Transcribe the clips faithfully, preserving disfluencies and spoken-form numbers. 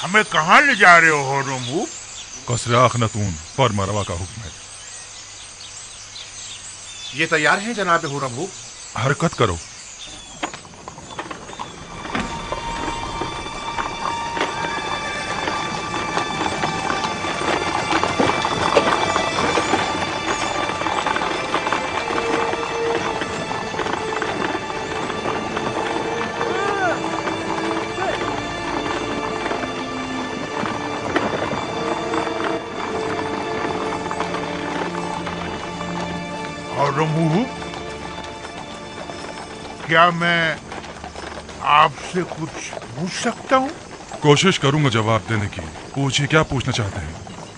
हमें कहाँ ले जा रहे हो हुर्रम? कसर अखनतून फर्मा रवा का हुक्म है। ये तैयार है जनाब हुर्रम। हरकत करो। हुर्रम, क्या मैं आपसे कुछ पूछ सकता हूँ? कोशिश करूंगा जवाब देने की। पूछिए, क्या पूछना चाहते हैं?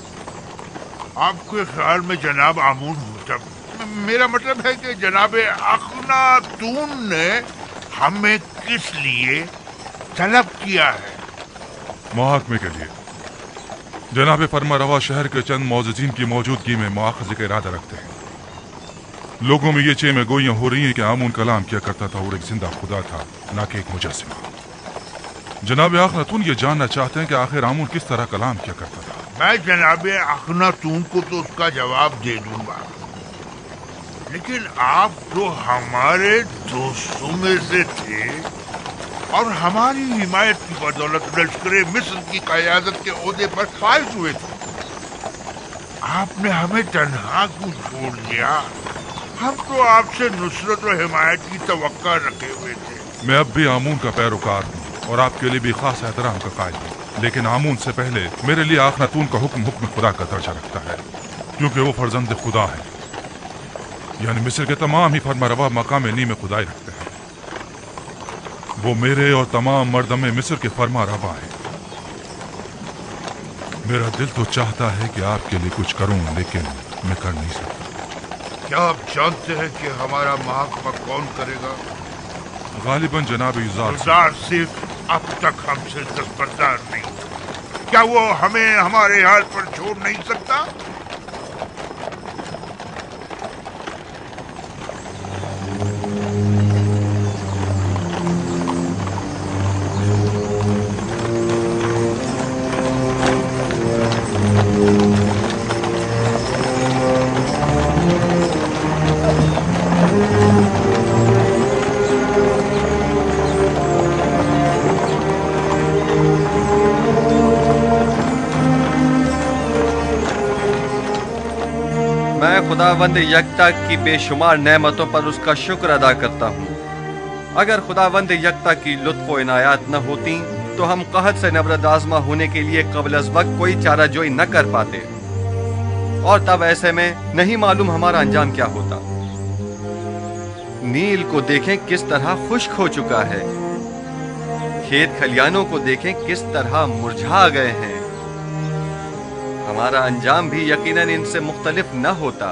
आपके ख्याल में जनाब आमून होता, मेरा मतलब है कि जनाब अखनातून ने हमें किस लिए तलब किया है? मुहाकमे के लिए। जनाब फरमा रवा शहर के चंद मौजूदीन की मौजूदगी में मुआखजे का इरादा रखते हैं। लोगों में ये चेमे गोइयां हो रही हैं कि आमून कलाम किया करता था और एक जिंदा खुदा था, ना कि एक मुजस्सिमा। जनाब अखनातून ये जानना चाहते हैं कि आखिर आमून किस तरह कलाम किया करता था। मैं जनाब अखनातून को तो उसका जवाब दे दूंगा, लेकिन आप तो हमारे दोस्तों में से थे और हमारी हिमायत की बदौलत लश्कर मिस्र की क़यादत के ओहदे पर फाइज हुए थे। आपने हमें तन्हा क्यों छोड़ दिया? हम तो आपसे नुसरत और हिमायत की तवक्का रखे हुए थे। मैं अब भी आमून का पैरोकार हूँ और आपके लिए भी खास एहतराम का कायल हूँ, लेकिन आमून से पहले मेरे लिए अखनातून का हुक्म हुक्म खुदा का दर्जा रखता है, क्योंकि वो फर्जंद खुदा है। यानी मिस्र के तमाम ही फरमा रवा मकाम नी में खुदाई रखते हैं। वो मेरे और तमाम मर्दमे मिस्र के फरमा रवा है। मेरा दिल तो चाहता है कि आपके लिए कुछ करूं, लेकिन मैं कर नहीं सकता। क्या आप जानते हैं कि हमारा महकमा कौन करेगा? गालिबन जनाब युज़ार सिर्फ अब तक हमसे दस्तबरदार नहीं। क्या वो हमें हमारे हाल पर छोड़ नहीं सकता? खुदावंद यकता की बेशुमार नेमतों पर उसका शुक्र अदा करता हूँ। अगर खुदावंद यकता की लुत्फ़ व इनायात न होती तो हम कहत से नबरद आज़मा होने के लिए क़ब्ल अज़ वक्त कोई चारा जोई न कर पाते, और तब ऐसे में नहीं मालूम हमारा अंजाम क्या होता। नील को देखें किस तरह खुश्क हो चुका है, खेत खलियानों को देखें किस तरह मुरझा गए हैं। हमारा अंजाम भी यकीनन इनसे मुख्तलिफ न होता।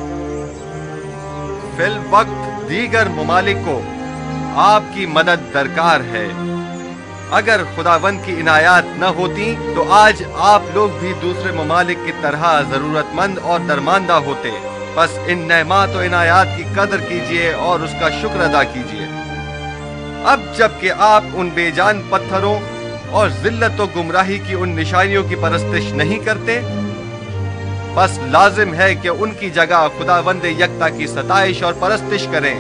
फिल वक्त दीगर मुमालिक को आपकी मदद दरकार है। अगर खुदावंद की इनायात न होती तो आज आप लोग भी दूसरे मुमालिक की तरह जरूरतमंद और दरमांदा होते। बस इन नेमात और इनायात की कदर कीजिए और उसका शुक्र अदा कीजिए। अब जबकि आप उन बेजान पत्थरों और जिल्लत और गुमराही की उन निशानियों की परस्तिश नहीं करते, बस लाजिम है कि उनकी जगह खुदावंद यकता की सताइश और परस्तिश करें।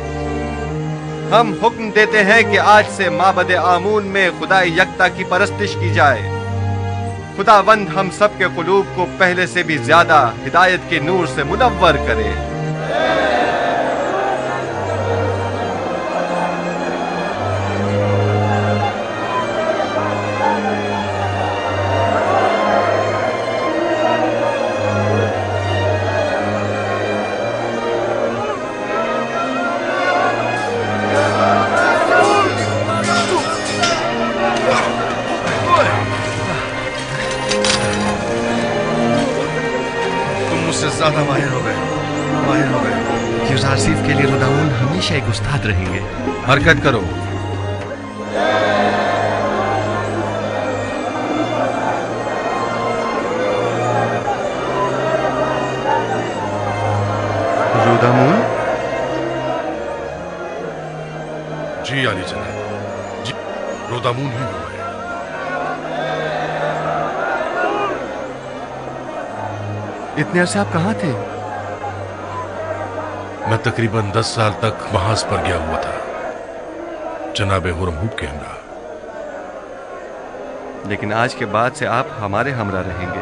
हम हुक्म देते हैं कि आज से माबद आमून में खुदा यकता की परस्तिश की जाए। खुदावंद हम सब के कुलूब को पहले से भी ज्यादा हिदायत के नूर से मुनव्वर करे। ज्यादा माहिर हो गए माहिर हो गए युज़ारसीफ के लिए रोदामून हमेशा एक उस्ताद रहेंगे। हरकत करो। रोदामून जी आली जनाब, जी रोदामून ही हुआ है। इतने अरसे आप कहाँ थे? मैं तकरीबन दस साल तक महाज पर गया हुआ था, जनाबे हुरमहूब के हमरा। लेकिन आज के बाद से आप हमारे हमरा रहेंगे।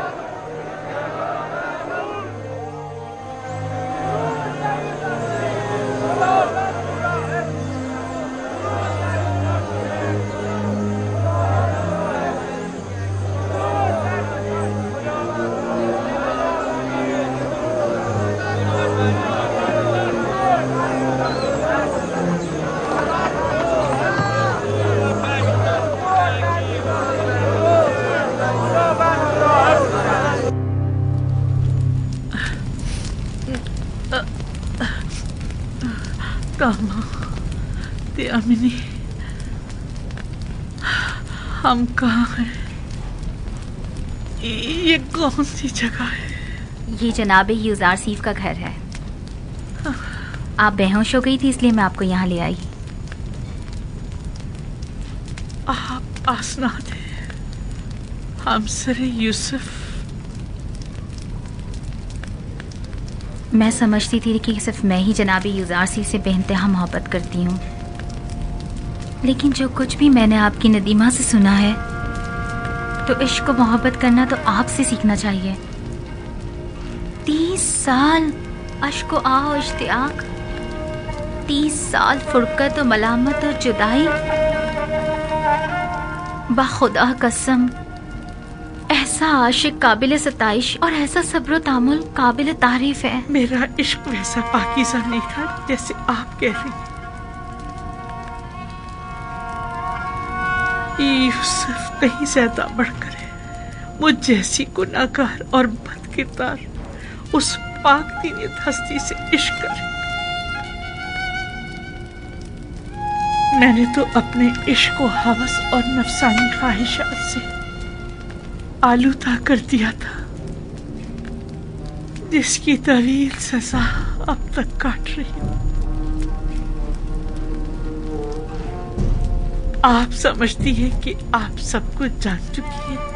कामा, त्यामिनी, हम कहाँ हैं? ये कौन सी जगह है? ये जनाबे यूजारसीफ का घर है। आप बेहोश हो गई थी इसलिए मैं आपको यहाँ ले आई। आप आसना थे, हम सरे यूसुफ। मैं समझती थी कि सिर्फ मैं ही जनाबी यूजारसीफ से बेइंतहा मोहब्बत करती हूँ, लेकिन जो कुछ भी मैंने आपकी नदीमा से सुना है तो इश्क को मोहब्बत करना तो आपसे सीखना चाहिए। तीस साल अश्क व आह और इश्तियाक, तीस साल फुरकत और मलामत और जुदाई। बाखुदा कसम, ऐसा आशिक काबिल सताइश और ऐसा सब्र तामुल काबिल तारीफ है। मेरा इश्क वैसा पाकीज़ा नहीं था जैसे आप कह रही हैं। यूसुफ कहीं ज्यादा बढ़कर है। मुझ जैसी गुनाहगार और बदकिरदार उस पाक दीनियत हस्ती से इश्क करे। मैंने तो अपने इश्क को हवस और नफसानी ख्वाहिशात से आलूदा कर दिया था, जिसकी तवील सजा अब तक काट रही हूँ। आप समझती हैं कि आप सब कुछ जान चुकी हैं।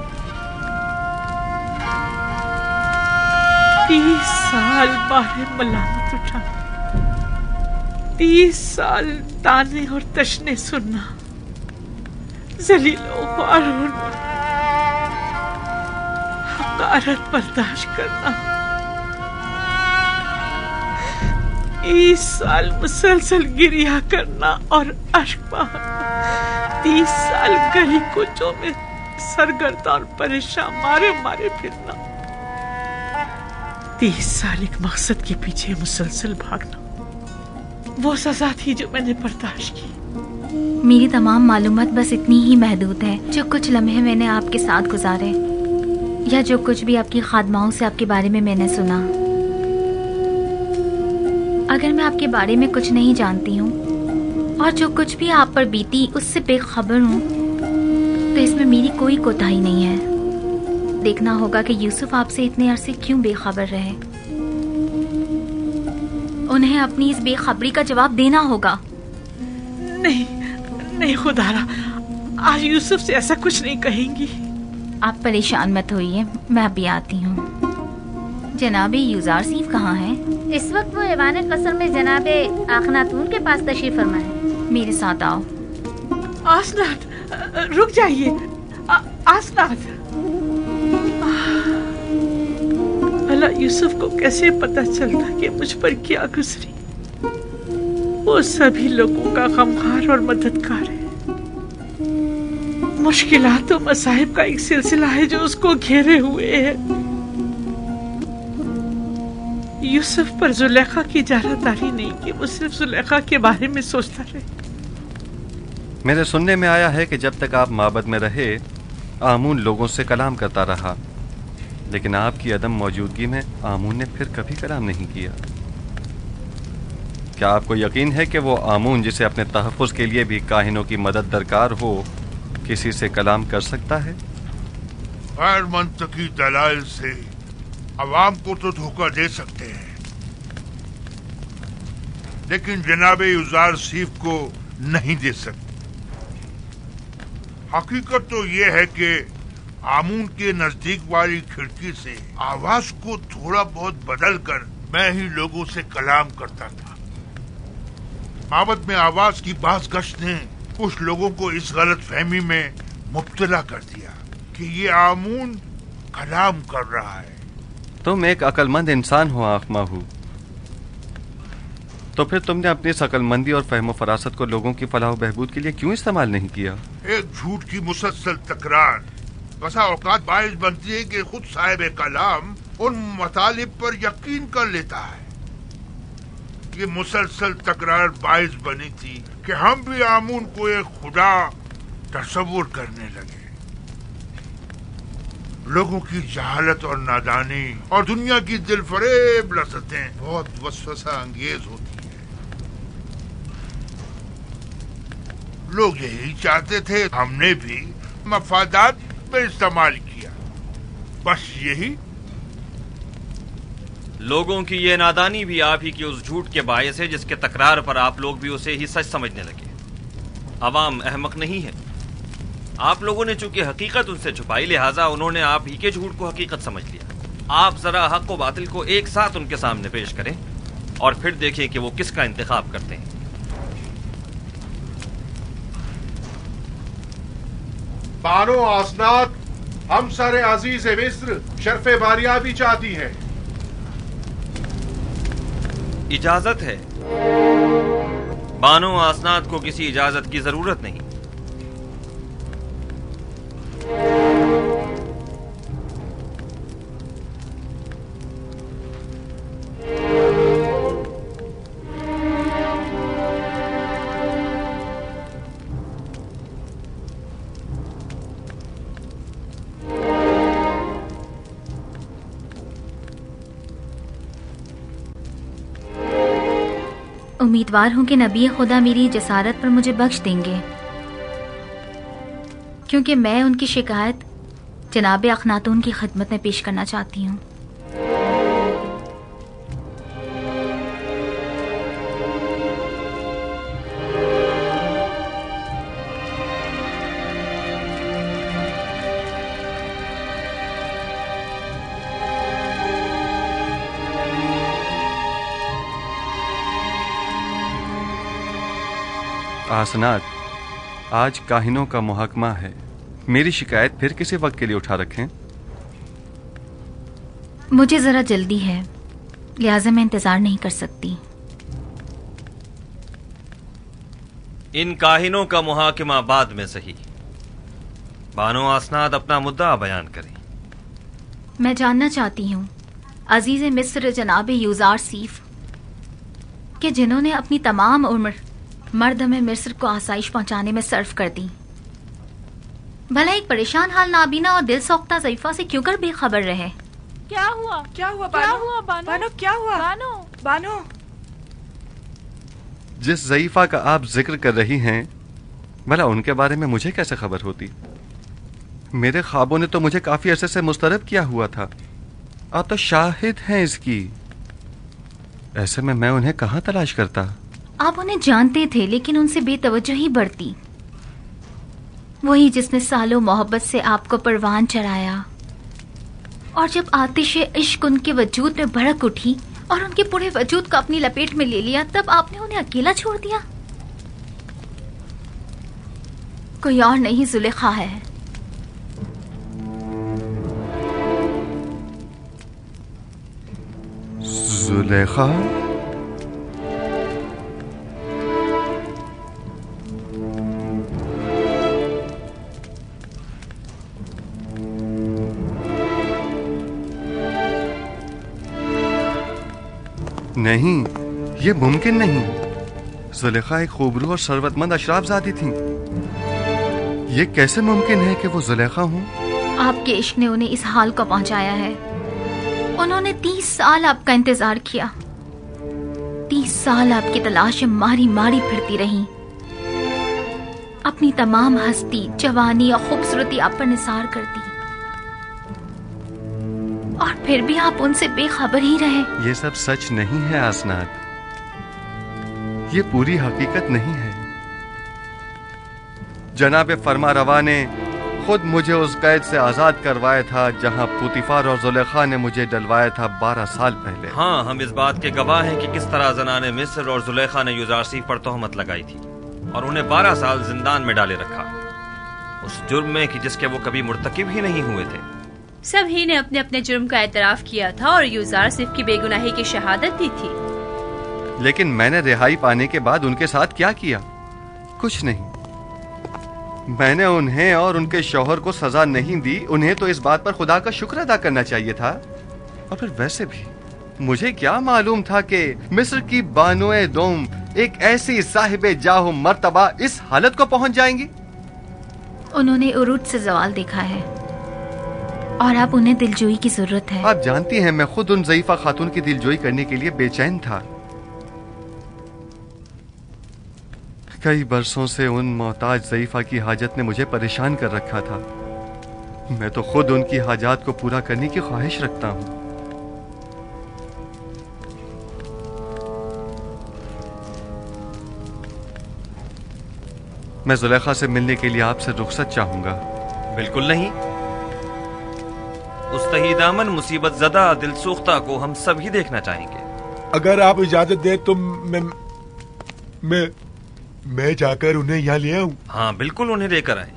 तीस साल बारे मलामत उठाना, तीस साल ताने और तशने सुनना, जलीलो ख्वार होना, हकारत बर्दाश्त करना, तीस साल मुसलसल गिरिया करना और अश्क बहाना, तीस साल गली कोचों में सरगर्दा और परेशान मारे मारे फिरना, तीस साल एक मकसद के पीछे मुसलसल भागना, वो सजा थी जो मैंने बर्दाश्त की। मेरी तमाम मालूमात बस इतनी ही महदूद है। जो कुछ लम्हे मैंने आपके साथ गुजारे या जो कुछ भी आपकी खादमाओं से आपके बारे में मैंने सुना, अगर मैं आपके बारे में कुछ नहीं जानती हूँ और जो कुछ भी आप पर बीती उससे बेखबर हूँ, तो इसमें मेरी कोई कोताही नहीं है। देखना होगा कि यूसुफ आपसे इतने अरसे क्यों बेखबर रहे। उन्हें अपनी इस बेखबरी का जवाब देना होगा। नहीं नहीं खुदारा, आज यूसुफ से ऐसा कुछ नहीं कहेंगी। आप परेशान मत होइए, मैं अभी आती हूँ। जनाबे यूजारसीफ कहाँ हैं? इस वक्त वो ऐवान कसर में जनाबे आखनातून के पास तशरीफ फरमा है। मेरे साथ आओ। आसनात, रुक जाइए। आसनात, भला यूसुफ को कैसे पता चलता कि मुझ पर क्या गुजरी? वो सभी लोगों का गमखार और मददगार है। मुश्किलात और मसाइब का एक सिलसिला है जो उसको घेरे हुए है। यूसुफ पर जुलेखा की जारादारी नहीं कि वो सिर्फ जुलेखा के बारे में सोचता रहे। मेरे सुनने में आया है कि जब तक आप माबद में रहे आमून लोगों से कलाम करता रहा, लेकिन आपकी अदम मौजूदगी में आमून ने फिर कभी कलाम नहीं किया। क्या आपको यकीन है कि वो आमून जिसे अपने तहफ़्फ़ुज़ के लिए भी काहिनों की मदद दरकार हो, किसी से कलाम कर सकता है? गैर मंतकी दलाइल से अवाम को तो धोखा दे सकते हैं, लेकिन जनाबे यूजारसीफ को नहीं दे सकते। हकीकत तो ये है कि आमून के नजदीक वाली खिड़की से आवाज को थोड़ा बहुत बदल कर मैं ही लोगों से कलाम करता था। माबद में आवाज की बाज गश्त ने कुछ लोगों को इस गलत फहमी में मुब्तला कर दिया कि ये आमून कलाम कर रहा है। तुम एक अक्लमंद इंसान हो आँख माहू, तो फिर तुमने अपनी इस अक्लमंदी और फहमो फरासत को लोगों की फलाह बहबूद के लिए क्यों इस्तेमाल नहीं किया? एक झूठ की मुसलसल तकरार बसा औकात बाइस बनती है कि खुद साहिब कलाम उन मतालिब पर यकीन कर लेता है। ये मुसलसल तकरार बाइस बनी थी कि हम भी आमून को एक खुदा तस्वुर करने लगे। लोगों की जहालत और नादानी और दुनिया की दिलफरेब लज़्ज़तें बहुत वसवसा अंगेज होती हैं। लोग यही चाहते थे, हमने भी मफादात में इस्तेमाल किया, बस यही। लोगों की ये नादानी भी आप ही की उस झूठ के बायस है जिसके तकरार पर आप लोग भी उसे ही सच समझने लगे। अवाम अहमक नहीं है। आप लोगों ने चूंकि हकीकत उनसे छुपाई, लिहाजा उन्होंने आप ही के झूठ को हकीकत समझ लिया। आप जरा हक व बातिल को एक साथ उनके सामने पेश करें और फिर देखें कि वो किसका इंतखाब करते हैं। बानो आसनाद, हम सर अजीज मिस्र शर्फ बारिया भी चाहती है। इजाजत है। बानो आसनाद को किसी इजाजत की जरूरत नहीं। उम्मीदवार हूं कि नबी खुदा मेरी जसारत पर मुझे बख्श देंगे, क्योंकि मैं उनकी शिकायत जनाब अखनातून की खिदमत में पेश करना चाहती हूँ। आसनाद, आज काहिनों का मुहकमा है। मेरी शिकायत फिर किसी वक्त के लिए उठा रखें। मुझे जरा जल्दी है, लिहाजा मैं इंतजार नहीं कर सकती। इन काहिनों का मुहाकिमा बाद में सही। बानो आसनाद अपना मुद्दा बयान करें। मैं जानना चाहती हूँ अजीज मिस्र जनाब यूजार सीफ के जिन्होंने अपनी तमाम उम्र मर्द में मिस्र को आसाइश पहुंचाने में सर्फ कर दी, भला एक परेशान हाल नाबीना और दिल सौख्ता ज़ईफा से क्यों कर बेखबर रहे? क्या हुआ? क्या हुआ क्या बानो? हुआ बानो? बानो क्या हुआ? बानो बानो जिस ज़ईफा का आप जिक्र कर रही हैं, भला उनके बारे में मुझे कैसे खबर होती? मेरे ख्वाबों ने तो मुझे काफी अरसे से मुस्तरब किया हुआ था। आप तो शाहिद हैं इसकी। ऐसे में मैं उन्हें कहाँ तलाश करता? आप उन्हें जानते थे, लेकिन उनसे बेतवज्जोही बढ़ती। वही जिसने सालों मोहब्बत से आपको परवान चढ़ाया, और जब आतिश इश्क उनके वजूद में भड़क उठी और उनके पूरे वजूद को अपनी लपेट में ले लिया, तब आपने उन्हें अकेला छोड़ दिया। कोई और नहीं, जुलेखा है। जुलेखा? नहीं, ये मुमकिन नहीं। जुलेखा एक खूबरू और सरवतमंद अशराफजादी थी। ये कैसे मुमकिन है कि वो जुलेखा हूँ? आपके इश्क ने उन्हें इस हाल को पहुंचाया है। उन्होंने तीस साल आपका इंतजार किया। तीस साल आपकी तलाश में मारी मारी फिरती रही। अपनी तमाम हस्ती, जवानी और खूबसूरती आप पर निसार कर दी, और फिर भी आप उनसे बेखबर ही रहे। ये सब सच नहीं है आसनाद, ये पूरी हकीकत नहीं है। जनाब फरमा रवा ने खुद मुझे उस कैद से आजाद करवाया था जहां पुतिफार और जुलेखा ने मुझे डलवाया था बारह साल पहले। हाँ, हम इस बात के गवाह हैं कि किस तरह जनाने मिस्र और जुलेखा ने यूजारसीफ पर तोहमत लगाई थी और उन्हें बारह साल जिंदान में डाले रखा, उस जुर्म में कि जिसके वो कभी मुर्तकिब ही नहीं हुए थे। सभी ने अपने अपने जुर्म का एतराफ किया था और यूजारसीफ की बेगुनाही की शहादत दी थी। लेकिन मैंने रिहाई पाने के बाद उनके साथ क्या किया? कुछ नहीं। मैंने उन्हें और उनके शौहर को सजा नहीं दी। उन्हें तो इस बात पर खुदा का शुक्र अदा करना चाहिए था। और फिर वैसे भी मुझे क्या मालूम था कि मिस्र की बानोए दोम एक ऐसी साहिबे जाहो मर्तबा इस हालत को पहुंच जाएंगी। उन्होंने उरूज से जवाल देखा है और अब उन्हें दिलजोई की जरूरत है। आप जानती हैं मैं खुद उन ज़ईफा खातून की दिलजोई करने के लिए बेचैन था। कई बरसों से उन मोहताज ज़ईफा की हाजत ने मुझे परेशान कर रखा था। मैं तो खुद उनकी हाजात को पूरा करने की ख्वाहिश रखता हूं। मैं जुलेखा से मिलने के लिए आपसे रुखसत चाहूंगा। बिल्कुल नहीं। उस तहीदामन मुसीबत ज़दा दिलसोख्ता को हम सभी देखना चाहेंगे। अगर आप इजाजत दें तो मैं मैं मैं जाकर उन्हें यहाँ ले आऊं। हाँ बिल्कुल, उन्हें लेकर आए।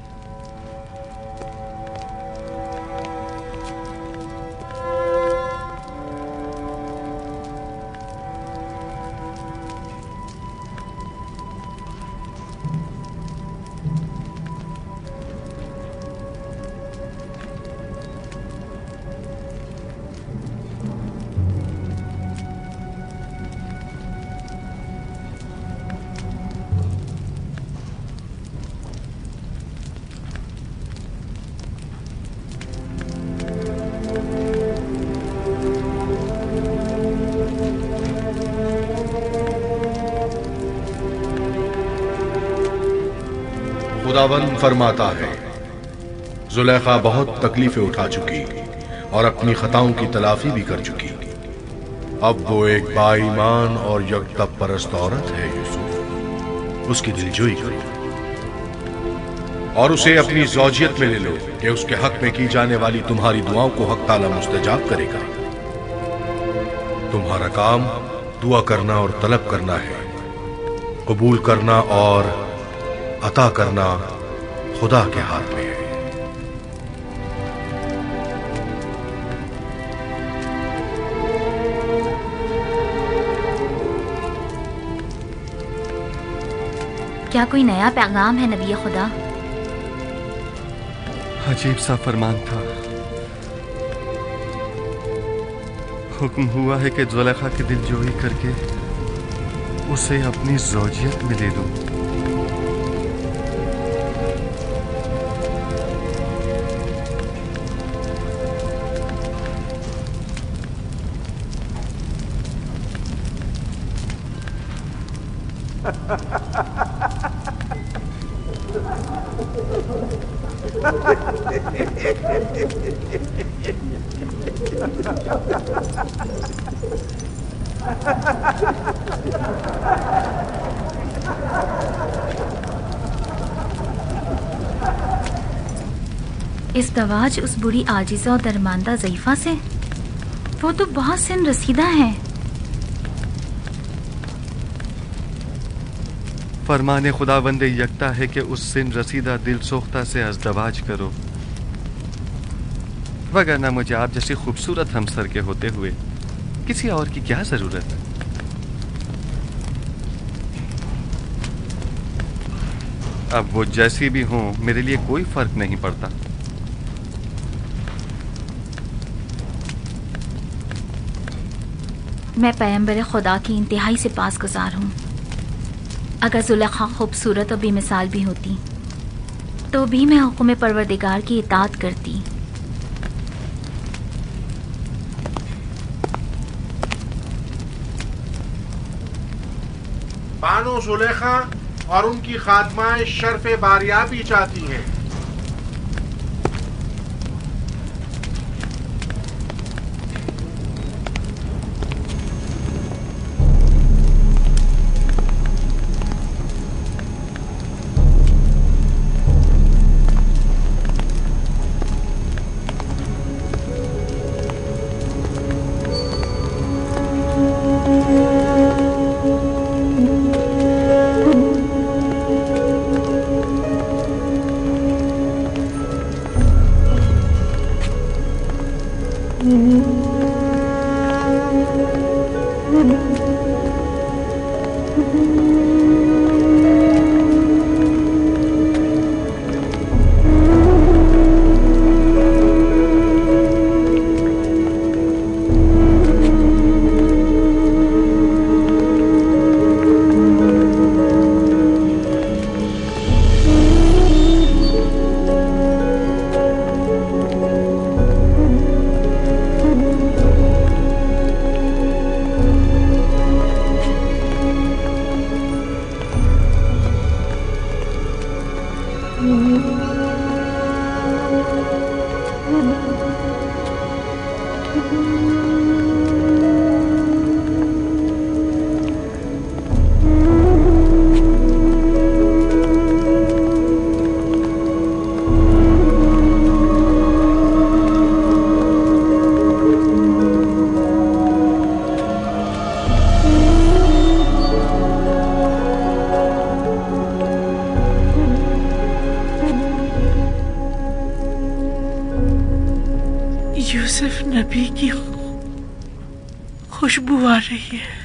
खुदावंद फरमाता है, जुलेखा बहुत तकलीफें उठा चुकी और अपनी खताओं की तलाफी भी कर चुकी। अब वो एक बाईमान और यकतब परस्त औरत है। यूसुफ, उसकी दिलजोई करो और उसे अपनी ज़ौजियत में ले लो कि उसके हक में की जाने वाली तुम्हारी दुआओं को हक ताला मुस्तजाब करेगा। तुम्हारा काम दुआ करना और तलब करना है। कबूल करना और अता करना खुदा के हाथ में है। क्या कोई नया पैगाम है नबी खुदा? अजीब सा फरमान था। हुक्म हुआ है कि जुलेखा की दिलजोई करके उसे अपनी ज़ौजियत में ले लूं। इस दवाज उस बुरी आजिज़ा और दरमांदा ज़ईफा से? वो तो बहुत सिन रसीदा है। फरमाने खुदावंदे यकता है कि उस सिन रसीदा दिल सोख्ता से अज़दवाज करो, वगरना मुझे आप जैसी खूबसूरत हमसर के होते हुए किसी और की क्या जरूरत। अब वो जैसी भी हो मेरे लिए कोई फर्क नहीं पड़ता। मैं पैगंबर खुदा की इंतहाई से पास गुजार हूँ। अगर जुलेखा खूबसूरत और बेमिसाल भी होती तो भी मैं हुक्म परवरदिगार की इताअत करती। बानो जुलेखा और उनकी खादमाएं शर्फ़े बारियाबी चाहती हैं। यूसुफ नबी की खुशबू आ रही है।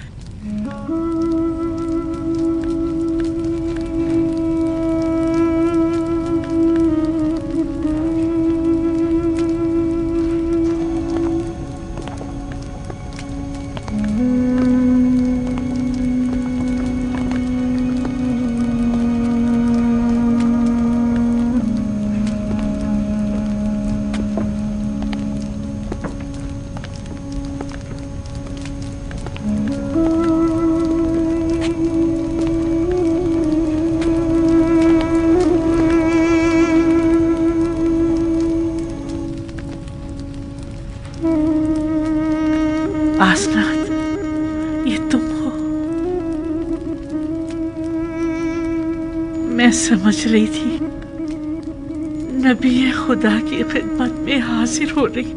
आसनात, ये तुम हो। मैं समझ रही थी नबी खुदा की खिदमत में हाजिर हो रही।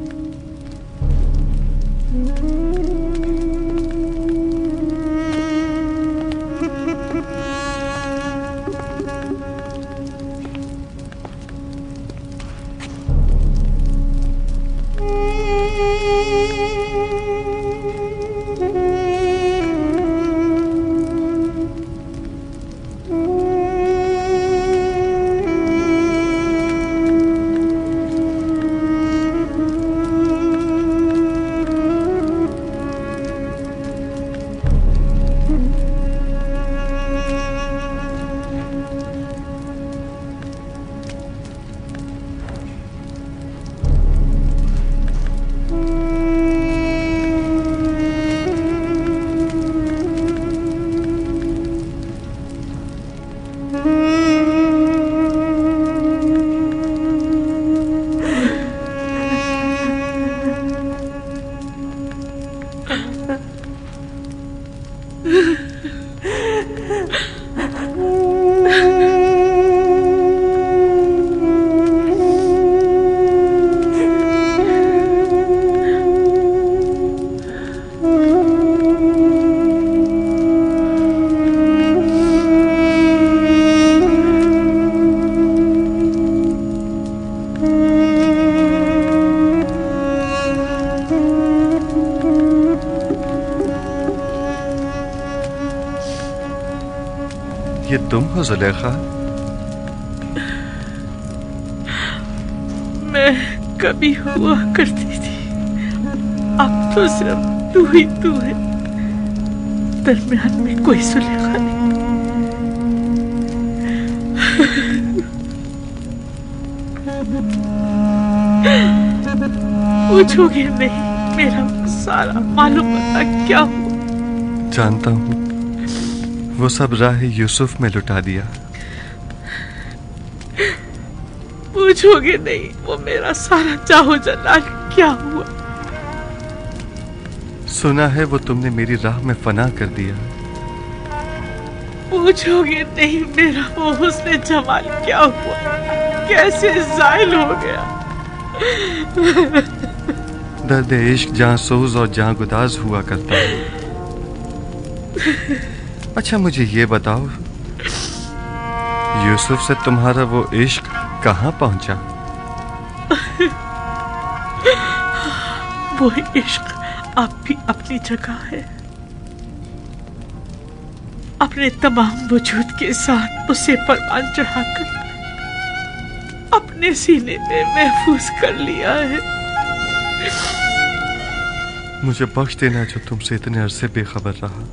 ये तुम हो जुलेखा? मैं कभी हुआ करती थी, अब तो सिर्फ तू ही तू है, दरमियान में कोई जुलेखा नहीं। पूछोगे नहीं मेरा सारा मालूम पता क्या हुआ? जानता हूँ, वो सब राह यूसुफ में लुटा दिया। पूछोगे नहीं वो मेरा सारा चाहो जलाल क्या हुआ? सुना है वो तुमने मेरी राह में फना कर दिया। पूछोगे नहीं मेरा वो हुस्न जमाल क्या हुआ, कैसे जायल हो गया? दर्द इश्क जहाँ सोज और जहाँ गुदाज हुआ करता है। अच्छा मुझे ये बताओ, यूसुफ से तुम्हारा वो इश्क कहाँ पहुंचा? वो इश्क अब भी अपनी जगह है। अपने तमाम वजूद के साथ उसे परवान चढ़ाकर अपने सीने में महफूज कर लिया है। मुझे बख्श देना जो तुमसे इतने अरसे बेखबर रहा।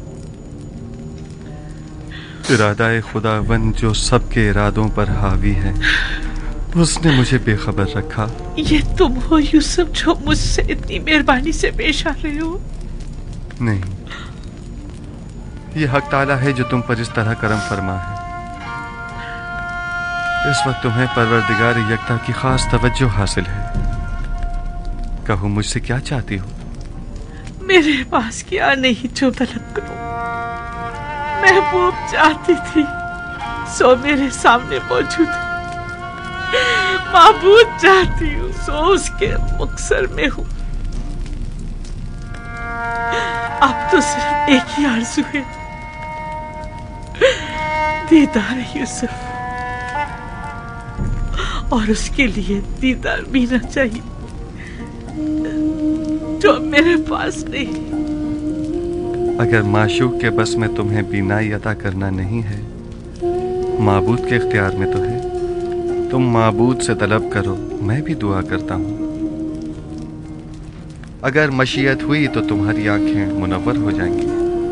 इरादा खुदावंद जो सबके इरादों पर हावी है, उसने मुझे बेखबर रखा। ये तुम हो यूसुफ जो मुझसे इतनी मेहरबानी से पेश आ रहे हो? नहीं, ये हक ताला है जो तुम पर इस तरह करम फरमा है। इस वक्त तुम्हें परवरदिगार यकता की खास तवज्जो हासिल है। कहो मुझसे क्या चाहती हो? मेरे पास क्या नहीं जो तलब करूं। महबूब चाहती थी सो मेरे सामने मौजूद है। माबूद चाहती हूँ सो उसके मुक्सर में हूँ। अब तो सिर्फ एक ही आरज़ू है, दीदार यूसुफ, और उसके लिए दीदार बीना चाहिए जो मेरे पास नहीं। अगर माशूक के बस में तुम्हें बीनाई अता करना नहीं है, माबूद के इख्तियार में तो है। तुम माबूद से तलब करो, मैं भी दुआ करता हूँ। अगर मशीयत हुई तो तुम्हारी आंखें मुनव्वर हो जाएंगी।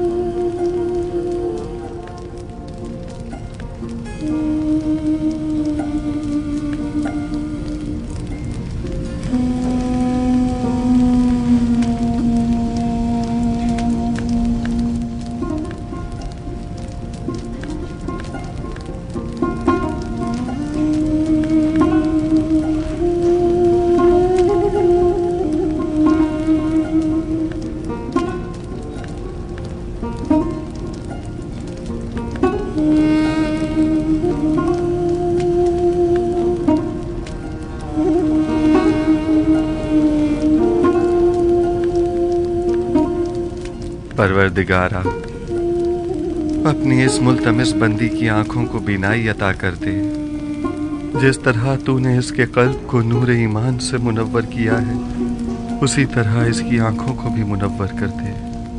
परवरदिगारा, अपनी इस मुल्तमिस बंदी की आंखों को बीनाई अता कर दे। जिस तरह तूने इसके कल्ब को नूर ईमान से मुनव्वर किया है, उसी तरह इसकी आंखों को भी मुनव्वर कर दे।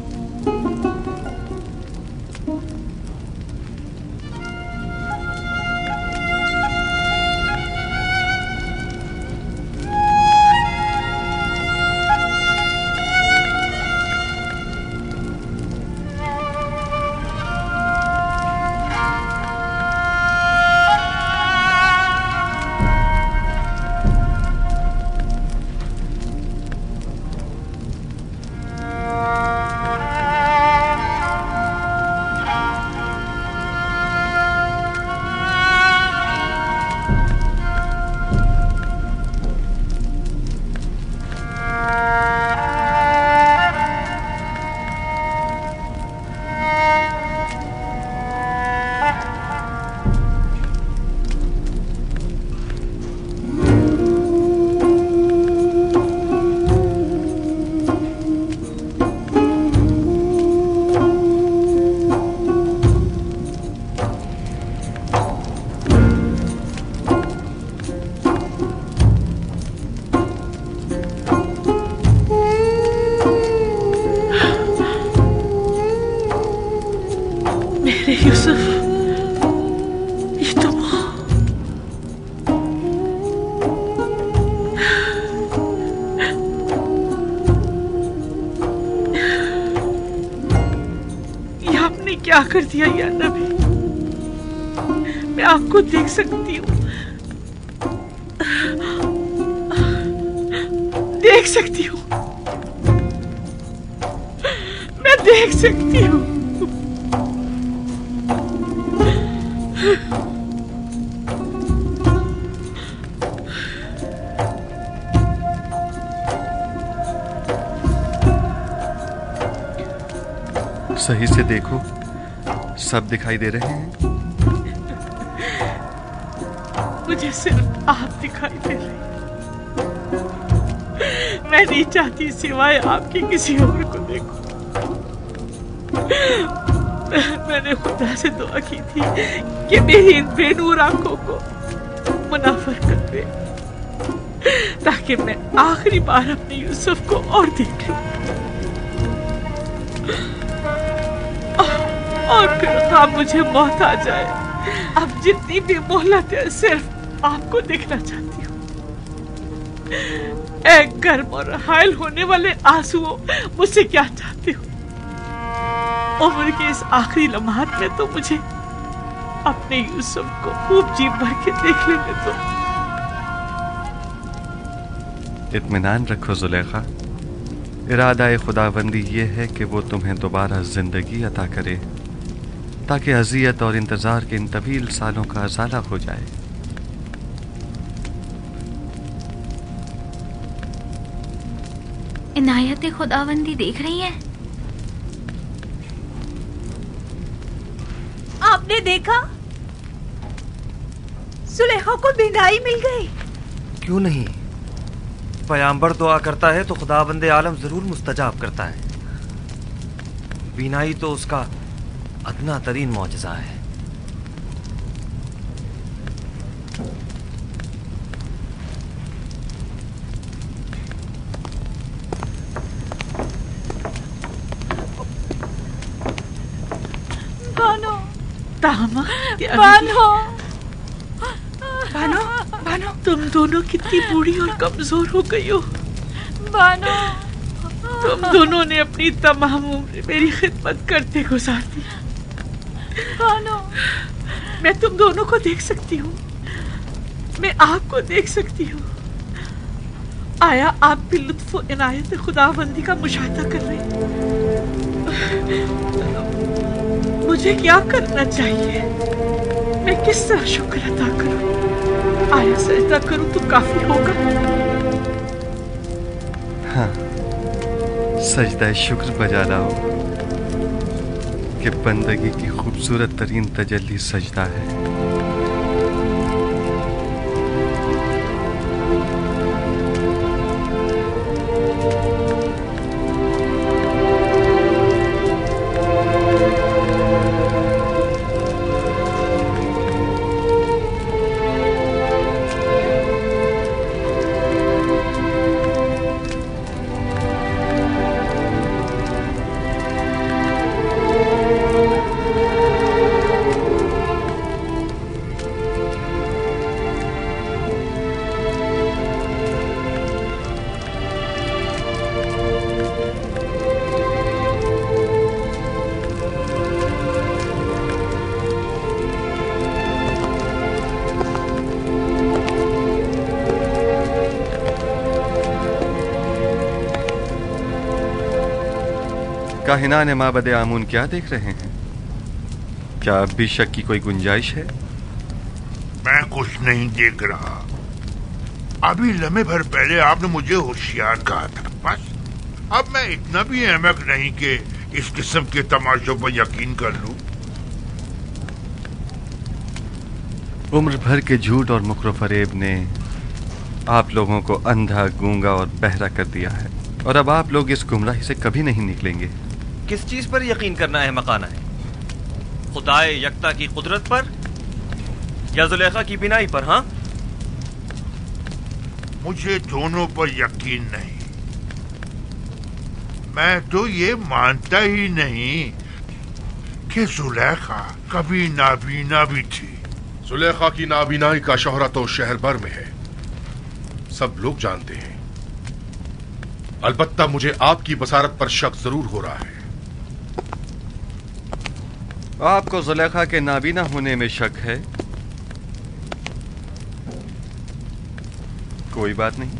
क्या कर दिया या नबी? मैं आपको देख सकती हूँ, देख सकती हूँ, मैं देख सकती हूँ। सही से देखो, सब दिखाई दे रहे हैं। मुझे सिर्फ आप दिखाई दे रहे हैं। मैं नहीं चाहती सिवाय आपकी किसी और को देखूं। मैंने खुदा से दुआ की थी कि मेरी इन बेनूर आंखों को मुनाफर कर दे। ताकि मैं आखिरी बार अपने यूसुफ को और देख लूं। और फिर ख्वाब मुझे मौत आ जाए। अब जितनी भी मोहलत है सिर्फ आपको देखना चाहती हूँ। एक गर्म और हायल होने वाले आंसुओं मुझसे क्या चाहते हो? उम्र के इस आखिरी लम्हात में तो मुझे अपने यूसुफ को खूब जी भर के देख लेने दो। इत्मीनान रखो जुलेखा, इरादा खुदाबंदी ये है कि वो तुम्हें दोबारा जिंदगी अता करे ताकि अजियत और इंतजार के इन तवील सालों का अजाला हो जाए। इनायत खुदाबंदी देख रही है। आपने देखा? सुलेखा को बिनाई मिल गई। क्यों नहीं? पयाम्बर दुआ करता है तो खुदाबंदे आलम जरूर मुस्तजाब करता है। बीनाई तो उसका अदना तरीन मौजज़ा है। बानो, तामा, बानो, बानो, बानो, तुम दोनों कितनी बूढ़ी और कमजोर हो गई हो। बानो, तुम दोनों ने अपनी तमाम उम्र मेरी खिदमत करते गुजार दी। बानो, मैं तुम दोनों को देख सकती हूँ, मैं आपको देख सकती हूँ। आया आप भी लुत्फ और इनायत खुदाबंदी का मुशाहिदा कर रहे हैं। मुझे क्या करना चाहिए? मैं किस तरह शुक्र अदा करूं? आया सजदा करूं तो काफी होगा? हाँ, सजदा शुक्र बजा लाओ कि बंदगी की खूबसूरत तरीन तजल्ली सजदा है। काहिना ने माबद आमून क्या देख रहे हैं? क्या अब भी शक की कोई गुंजाइश है? मैं कुछ नहीं देख रहा। अभी लम्हे भर पहले आपने मुझे होशियार कहा था। बस अब मैं इतना भी अहमक नहीं कि इस किस्म के तमाशों पर यकीन कर लूं। उम्र भर के झूठ और मुकर फरेब ने आप लोगों को अंधा, गूंगा और बहरा कर दिया है, और अब आप लोग इस गुमराही से कभी नहीं निकलेंगे। किस चीज पर यकीन करना है मकाना है? खुदाए यकता की कुदरत पर या जुलेखा की बिनाई पर? हाँ, मुझे दोनों पर यकीन नहीं। मैं तो ये मानता ही नहीं कि जुलेखा कभी नाबीना भी थी। जुलेखा की नाबीनाई का शोहरा तो शहर भर में है, सब लोग जानते हैं। अलबत्ता मुझे आपकी बसारत पर शक जरूर हो रहा है। आपको जुलेखा के नाबीना होने में शक है? कोई बात नहीं।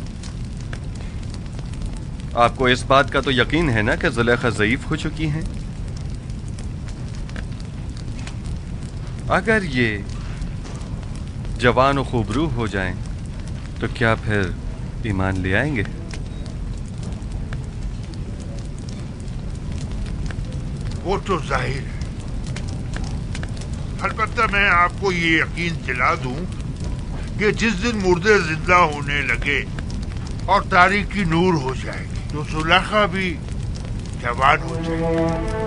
आपको इस बात का तो यकीन है ना कि जुलेखा ज़ईफ हो चुकी हैं? अगर ये जवान और खूबरू हो जाएं, तो क्या फिर ईमान ले आएंगे? वो तो जाहिर है। अलबत्ता मैं आपको ये यकीन दिला दूं कि जिस दिन मुर्दे जिंदा होने लगे और तारीकी नूर हो जाएगी, तो जुलेखा भी जवान हो जाएगी।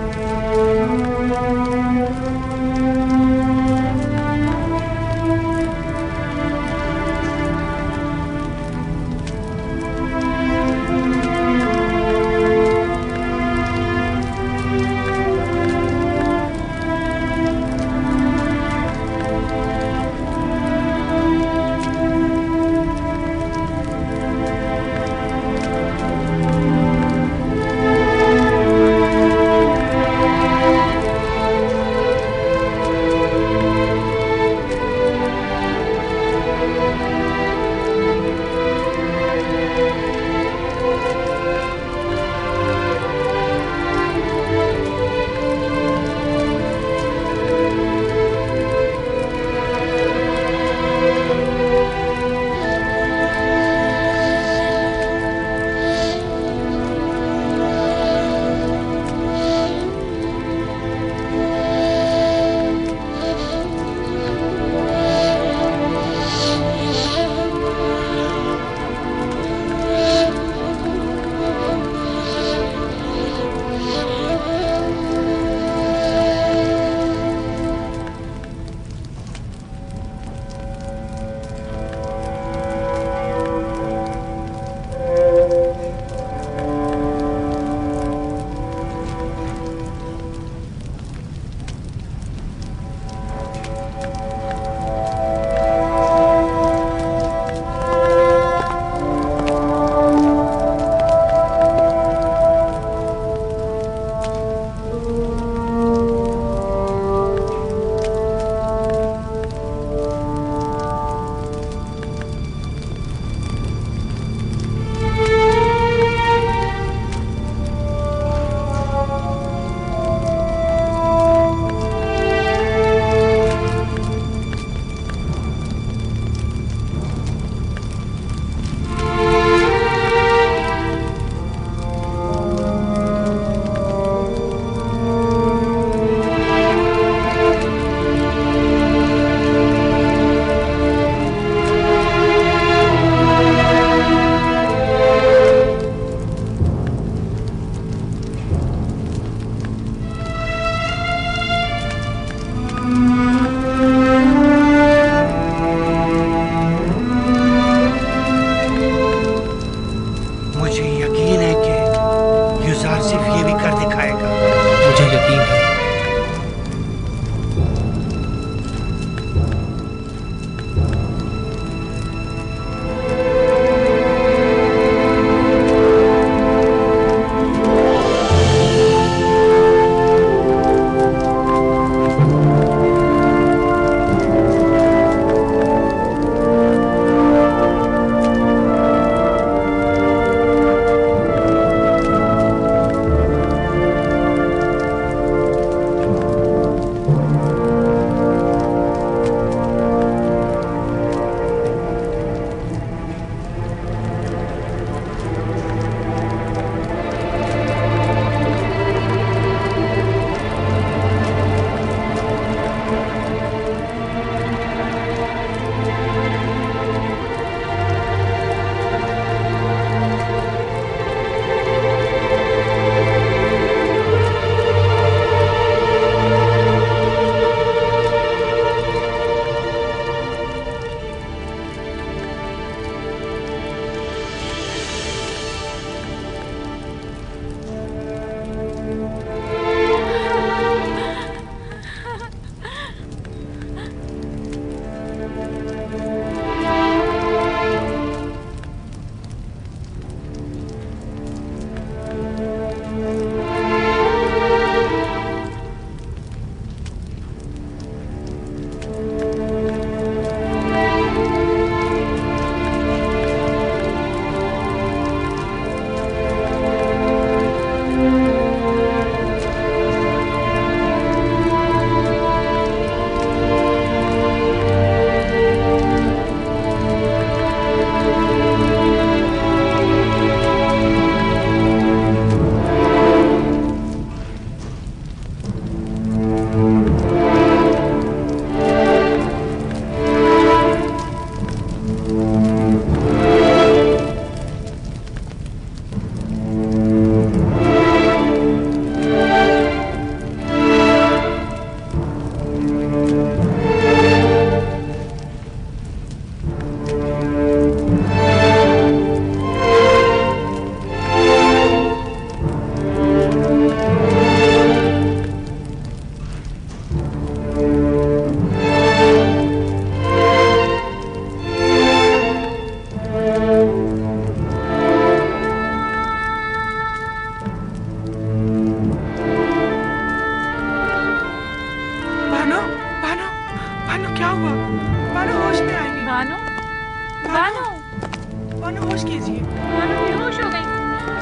बानो होश कीजिए। बानो बेहोश हो गई।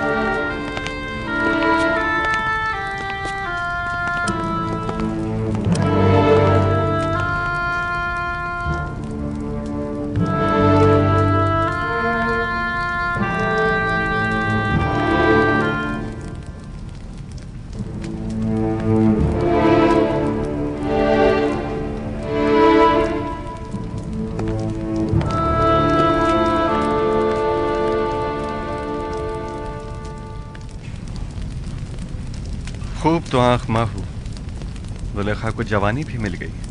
खूब तो आंख माहू, जुलेखा को जवानी भी मिल गई।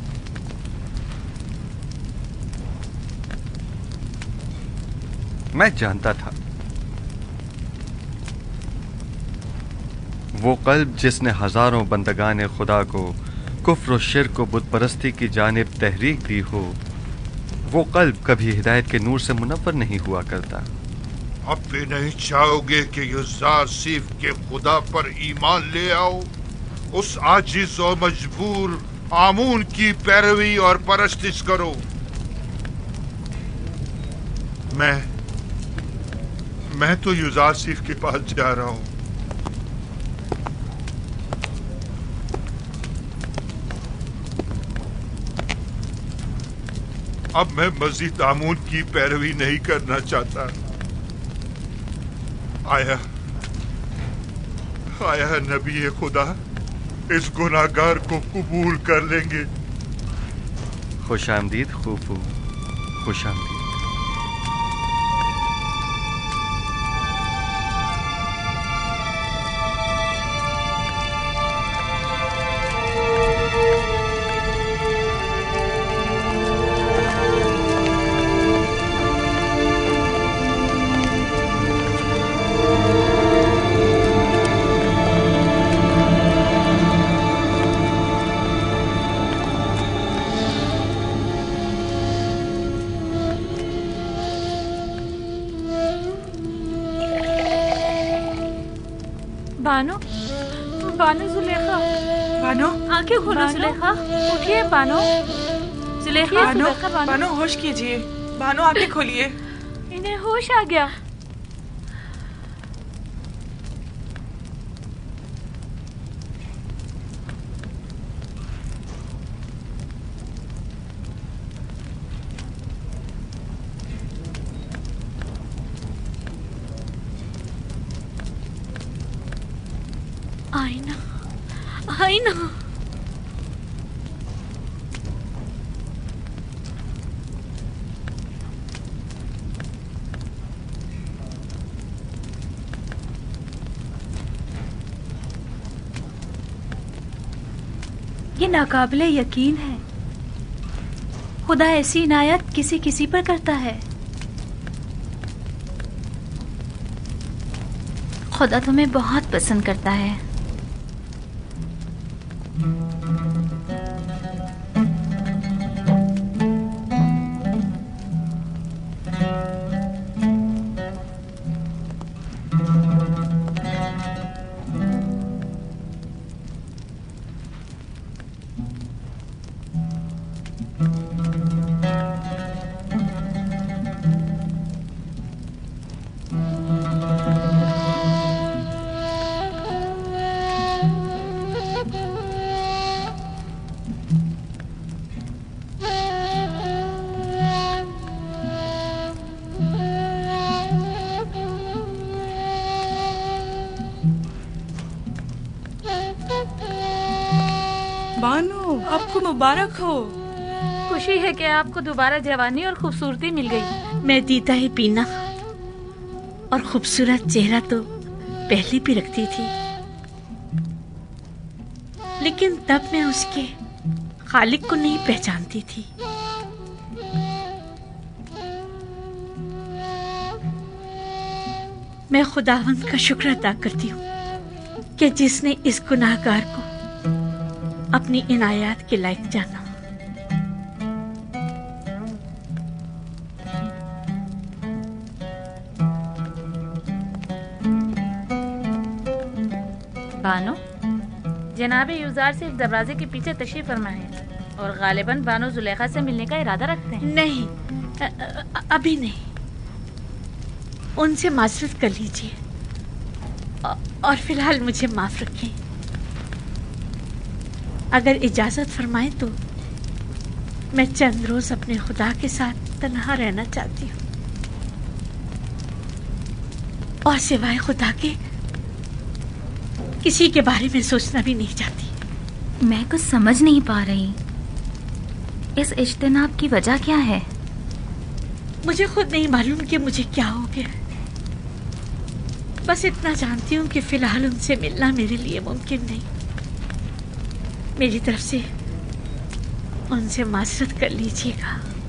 मैं जानता था वो कल्ब जिसने हजारों बंदगाने खुदा को कुफ्र और शिर्क को बुत परस्ती की जानिब तहरीक दी हो, वो कल्ब कभी हिदायत के नूर से मुनव्वर नहीं हुआ करता। अब भी नहीं चाहोगे कि युज़ार सीफ के खुदा पर ईमान ले आओ, उस आजिज और मजबूर आमून की पैरवी और परस्तिश करो। मैं मैं तो युज़ार सीफ के पास जा रहा हूं। अब मैं मजीद आमून की पैरवी नहीं करना चाहता। आया आया नबी खुदा इस गुनाहगार को कबूल कर लेंगे। खुश आमदीद खूफू, खुश आमदीद। बानो, बानो जुलेखा, बानो आंखें खोलो जुलेखा, उठिए बानो, जुलेखा, बानो, बानो, बानो होश कीजिए, बानो आंखें खोलिए। इन्हें होश आ गया। आईना, आईना। ये नाकाबिले यकीन है, खुदा ऐसी इनायत किसी किसी पर करता है। खुदा तुम्हें बहुत पसंद करता है। बानो, आपको मुबारक हो। खुशी है कि आपको दोबारा जवानी और खूबसूरती मिल गई। मैं दीता ही पीना और खूबसूरत चेहरा तो पहले भी रखती थी, लेकिन तब मैं उसके खालिक को नहीं पहचानती थी। मैं खुदावंद का शुक्र अदा करती हूँ कि जिसने इस गुनाहगार को अपनी इनायत के लायक जाना। बानो, जनाबे युज़ार सिर्फ दरवाजे के पीछे तशरीफ फरमा है और गालिबन बानो जुलेखा से मिलने का इरादा रखते हैं। नहीं, अ, अ, अभी नहीं। उनसे माजरत कर लीजिए और फिलहाल मुझे माफ रखें। अगर इजाजत फरमाएं तो मैं चंद रोज अपने खुदा के साथ तन्हा रहना चाहती हूँ और सिवाय खुदा के किसी के बारे में सोचना भी नहीं चाहती। मैं कुछ समझ नहीं पा रही, इस इज्तिनाब की वजह क्या है? मुझे खुद नहीं मालूम कि मुझे क्या हो गया। बस इतना जानती हूँ कि फिलहाल उनसे मिलना मेरे लिए मुमकिन नहीं। मेरी तरफ से उनसे माजरत कर लीजिएगा।